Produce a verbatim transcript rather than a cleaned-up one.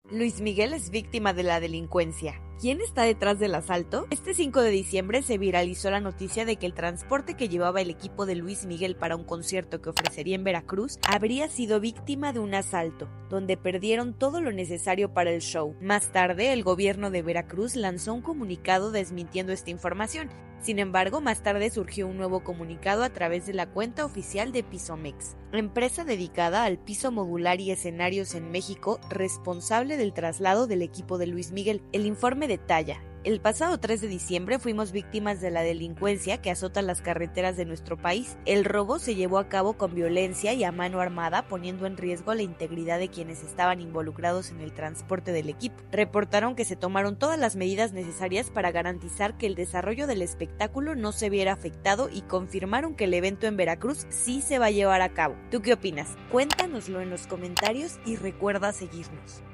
Luis Miguel es víctima de la delincuencia. ¿Quién está detrás del asalto? Este cinco de diciembre se viralizó la noticia de que el transporte que llevaba el equipo de Luis Miguel para un concierto que ofrecería en Veracruz habría sido víctima de un asalto, donde perdieron todo lo necesario para el show. Más tarde, el gobierno de Veracruz lanzó un comunicado desmintiendo esta información. Sin embargo, más tarde surgió un nuevo comunicado a través de la cuenta oficial de Pisomex, empresa dedicada al piso modular y escenarios en México, responsable del traslado del equipo de Luis Miguel. El informe detalla: el pasado tres de diciembre fuimos víctimas de la delincuencia que azota las carreteras de nuestro país. El robo se llevó a cabo con violencia y a mano armada, poniendo en riesgo la integridad de quienes estaban involucrados en el transporte del equipo. Reportaron que se tomaron todas las medidas necesarias para garantizar que el desarrollo del espectáculo no se viera afectado y confirmaron que el evento en Veracruz sí se va a llevar a cabo. ¿Tú qué opinas? Cuéntanoslo en los comentarios y recuerda seguirnos.